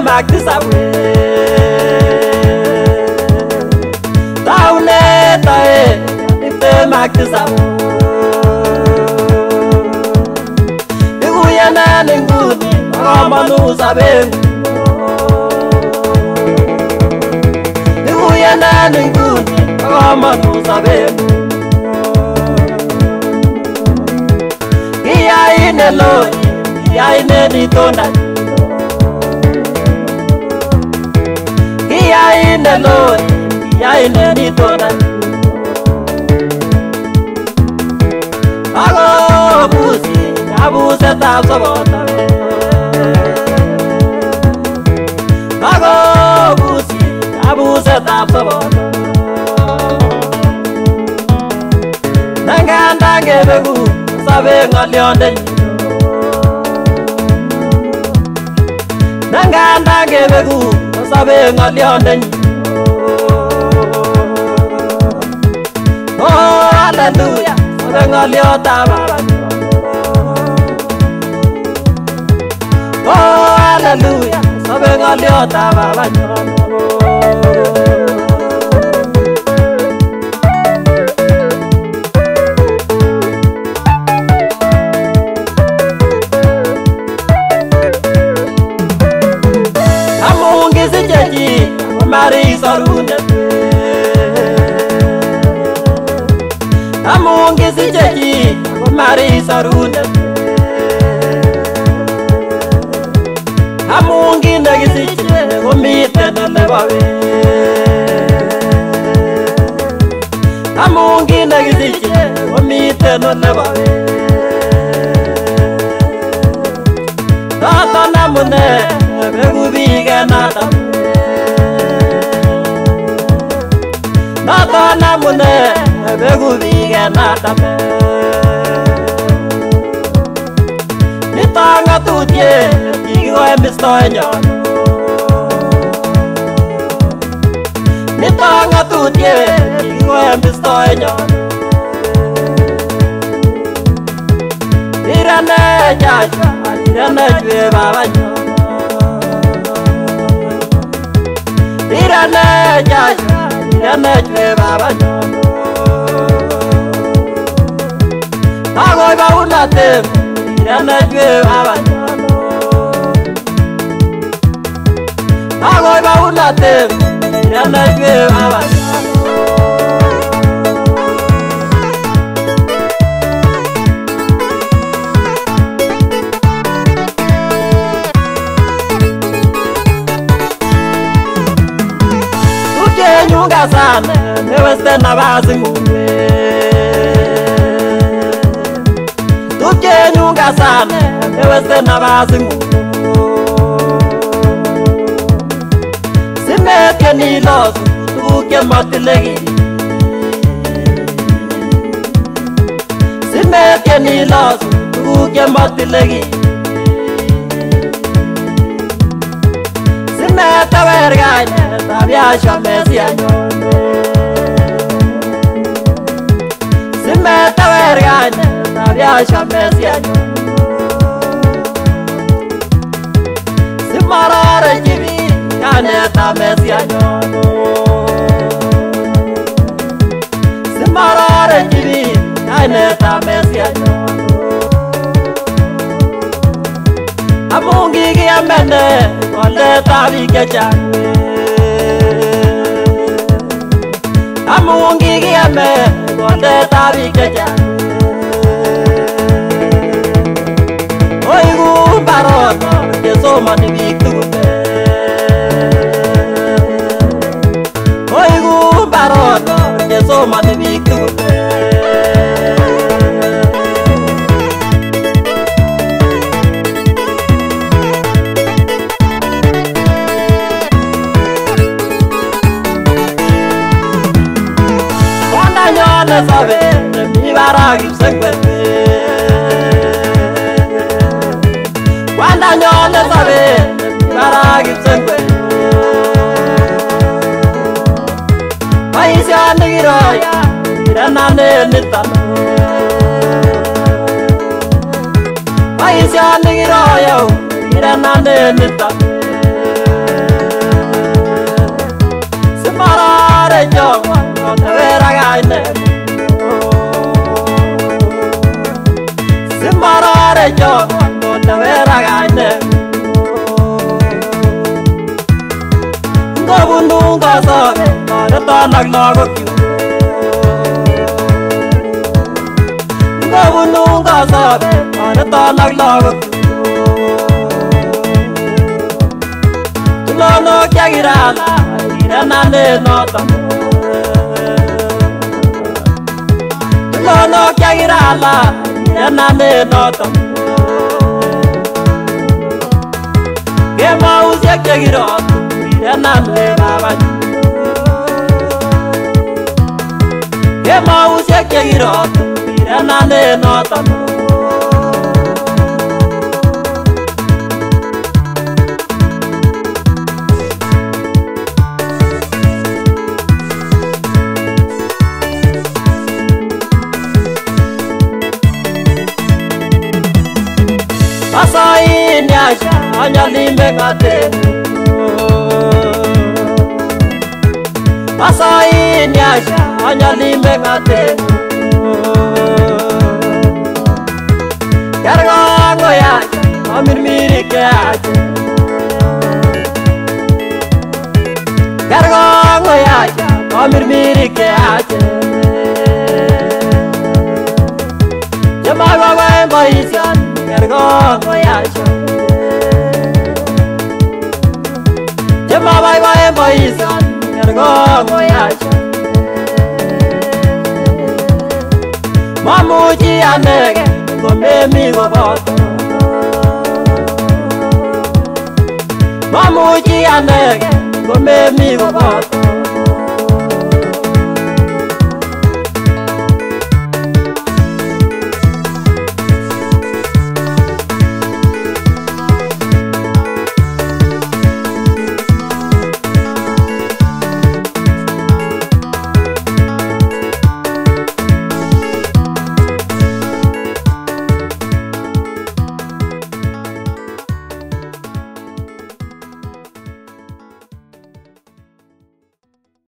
magtisawe taune tae nipte magtisawe iguyana ninguni amanu saben iguyana ninguni amanu saben ine lo ya ine ni tonda ya ine lo ya ine ni tonda ago busi abuse ta sabota ago busi abuse ta sabota nanganda ngebegu sabe ngolionde nanganda ngebegu sabe ngolionde oh hallelujah sabe ngoliota baba oh hallelujah sabe ngoliota baba Mari sarunde amungi sijeji mari sarunde amungi nagisiche omite nalebawe amungi nagisiche omite nalebawe tata namune begubiga nata nata namune begubiga nata nitanga tutye igo emistoño nitanga tutye igo emistoño irane jaja irane jwe babaño irane jaja irane jwe babaño agoy baunate irane jwe babaño agoy baunate irane jwe babaño nyunga sana neweste na bazi ngumwe tuke nyunga sana neweste na bazi ngumwe simeke ni losu tuke motilegi simeke ni losu tuke motilegi simete vergaine Tabiasha mesiaño Simete vergaine Tabiasha mesiaño Simarare jibi Kaneta mesiaño Simarare jibi Kaneta mesiaño Amungi giamene Koleta vikechane amungi giame konde tabi keja oigu barot yeso mani bikute oigu barot yeso mani bikute sabe mi baragi sekwete wanda nyone sabe mi baragi sekwete paisa nigiroya iranane nitana paisa nigiroya iranane nitana jongwa Tawera gaine Simbarare jongwa Tawera gaine Ngobununga sobe Natanak nagokyu Ngobununga sobe Natanak nagokyu Tulono kyagirala Iranane notam Tulono kyagirala Iranane notam Gema usyak kyagirot Iranane babay Gema usyak kyagirot Iranane notam Asain yasha anyalimbe kate Asain yasha anyalimbe kate Yargango yasha amirmiri kyache Yargango yasha amirmiri kyache Jamaga bae baisyan Yargango yasha Jama bai bai baisyan Yargango yasha Mamuji anege Gome mi goboto Mamuji anege Gome mi goboto